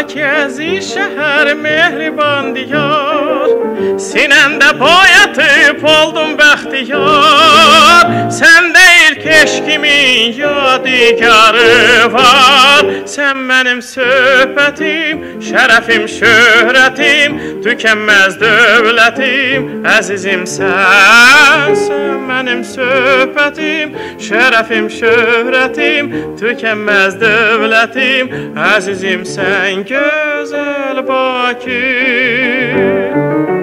Pakezi şəhər mehriban diyar, sinəmdə boyatıb oldum bəxtiyar. Sən deyil keşkimin yadigarı var. Sən mənim söhbətim, şərəfim, şöhrətim, tükənməz dövlətim, əzizim sən. Sən mənim söhbətim, şərəfim, şöhrətim, tükənməz dövlətim, əzizim sən gözəl Bakı.